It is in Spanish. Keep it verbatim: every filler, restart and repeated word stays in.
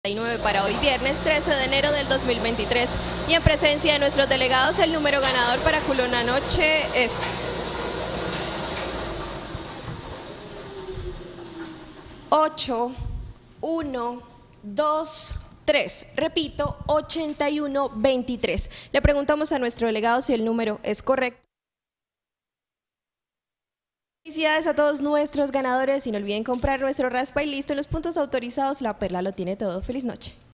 Para hoy viernes trece de enero del dos mil veintitrés, y en presencia de nuestros delegados el número ganador para Culona Noche es ocho uno dos tres, repito, ochenta y uno veintitrés. Le preguntamos a nuestro delegado si el número es correcto. Felicidades a todos nuestros ganadores y no olviden comprar nuestro raspa y listo en los puntos autorizados. La Perla lo tiene todo. Feliz noche.